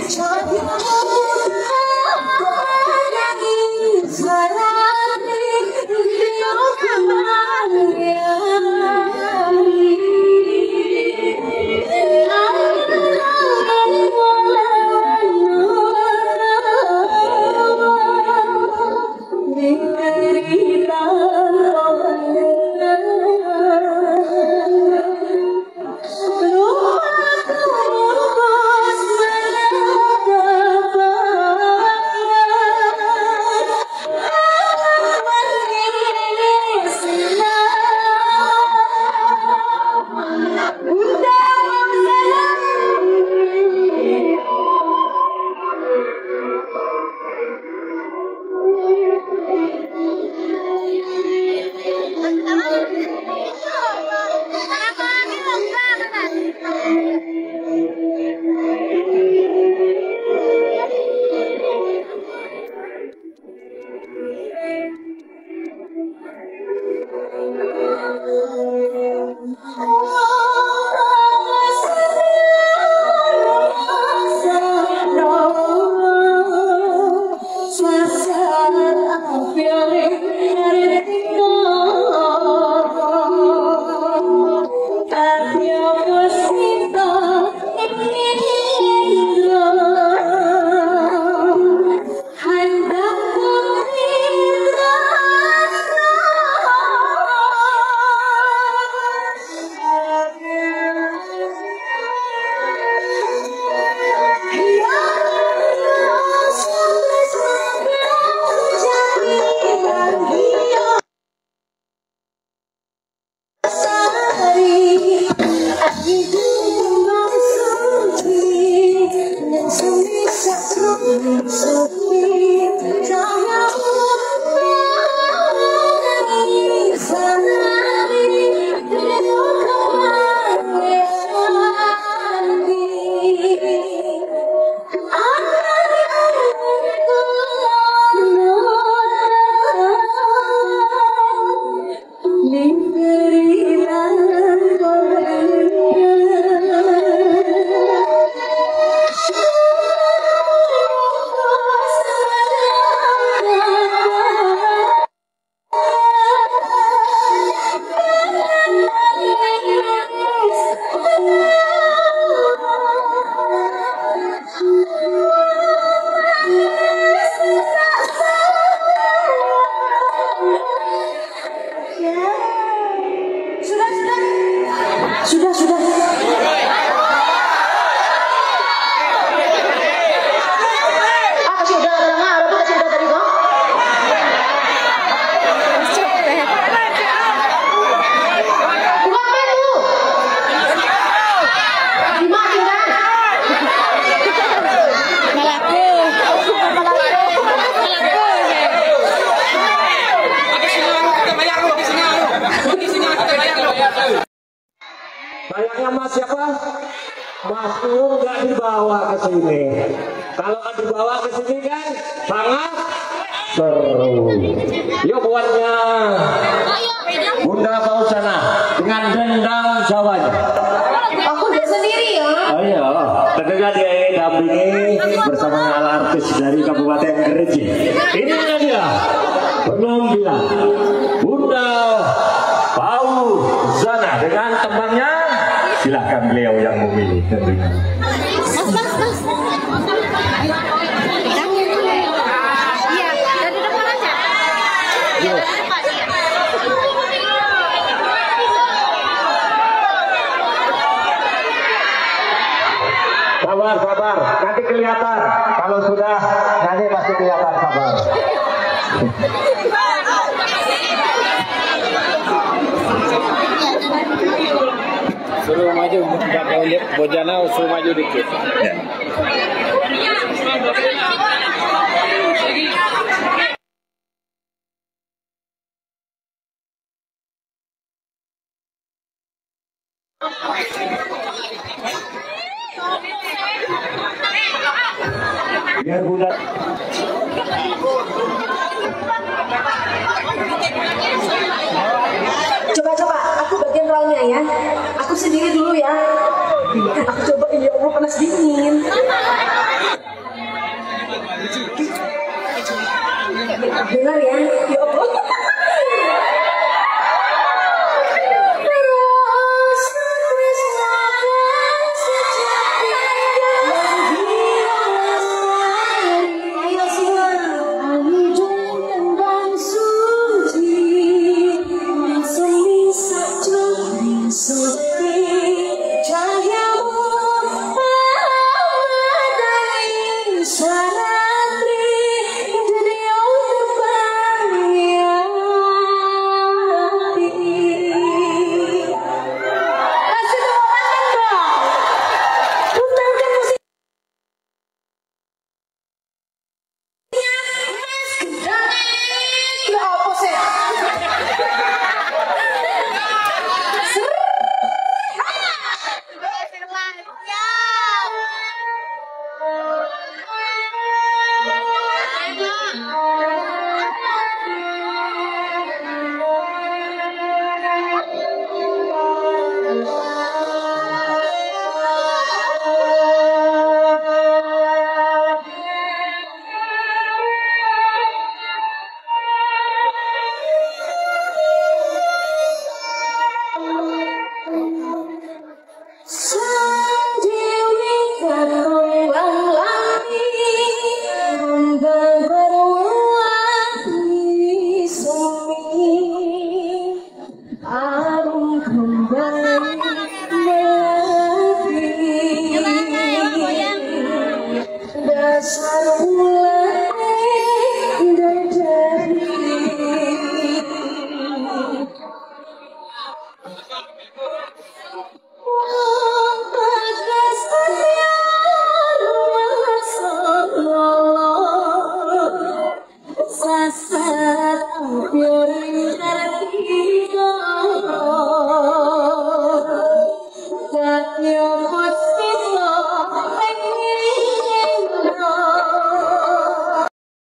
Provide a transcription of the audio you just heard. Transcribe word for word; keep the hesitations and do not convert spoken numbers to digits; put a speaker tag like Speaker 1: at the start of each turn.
Speaker 1: Kayaknya Mas siapa? Mas Nur nggak dibawa ke sini. Kalau nggak dibawa ke sini kan sangat seru. Yuk buatnya Bunda Fauzana dengan dendang Jawanya.
Speaker 2: Aku udah sendiri ya.
Speaker 1: Oh iya, tentunya didampingi bersama ala artis dari Kabupaten Kerinci. Ini dia penampilan Bunda Fauzana dengan tembangnya. Silakan beliau yang memilih tentunya.
Speaker 2: Mas, mas, mas. Iya, dari depan aja. Iya, dari depan.
Speaker 1: Sabar, sabar. Nanti kelihatan. Kalau sudah, nanti pasti kelihatan. Sabar.
Speaker 3: Suruh maju, kalau lihat Bojana suruh maju dikit. Ya.
Speaker 1: Biar Bunda.
Speaker 2: Coba-coba, aku bagian rollnya ya. Aku sendiri dulu ya. Aku coba, ya Allah panas dingin.